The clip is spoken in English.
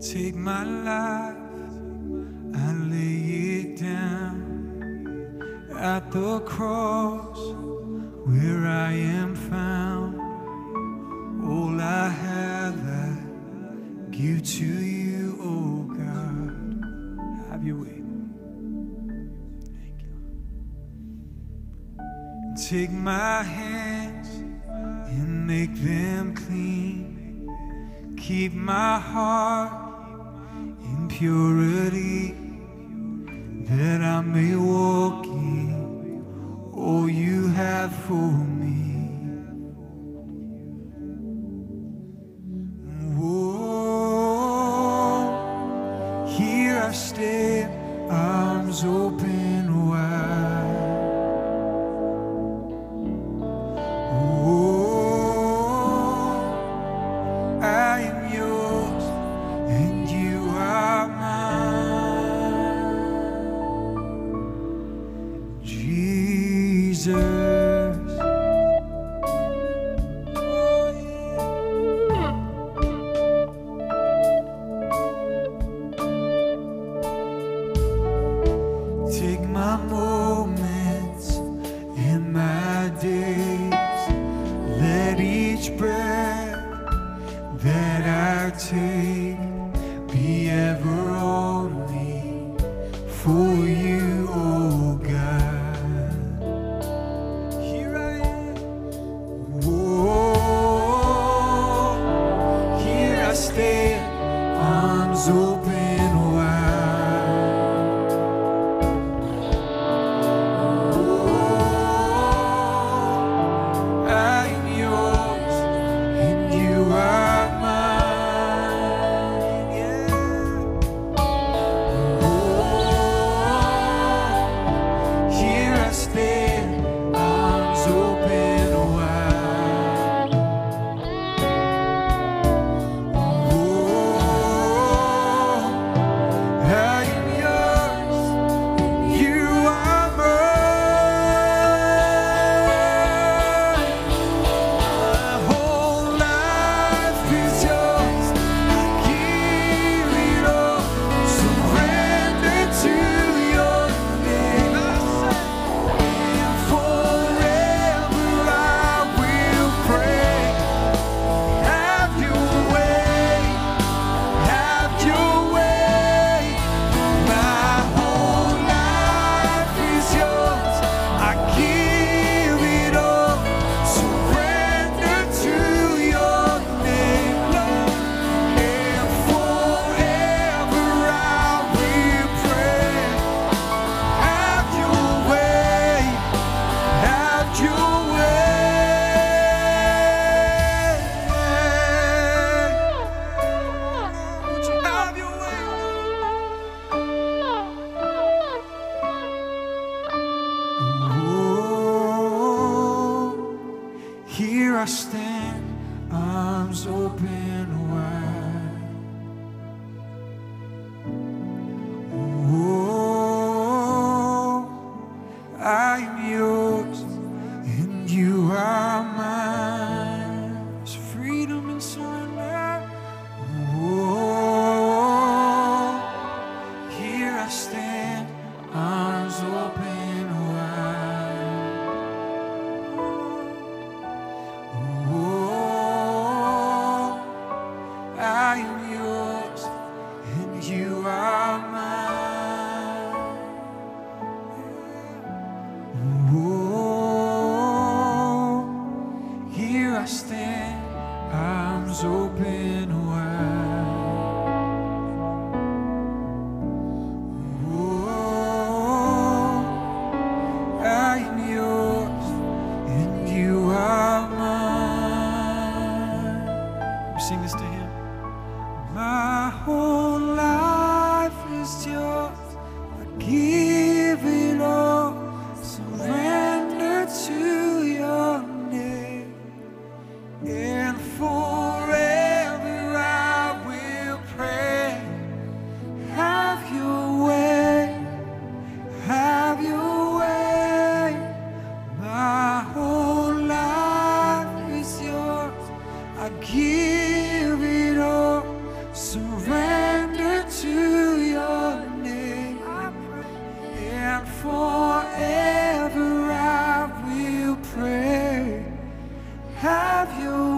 Take my life, I lay it down at the cross where I am found. All I have I give to you, oh God. Have your way. Thank you. Take my hands and make them clean. Keep my heart in purity, that I may walk in all you have for me. Oh, here I stand, arms open wide. Oh, I am yours and you are mine, Jesus. Take my moments and my days, let each breath that I take be ever only for you, oh God. Here I am. Oh, here I stand, arms open wide. Here I stand, arms open wide. Oh, I am yours and you are mine. There's freedom and surrender. Oh, here I stand, arms open wide. I am yours and you are mine. Oh, here I stand, arms open wide. Oh, I am yours and you are mine. Sing this to him. My whole life is yours, I give it all, surrender to your name, and forever I will pray. Have your way, have your way. My whole life is yours, I give it all. Surrender. have your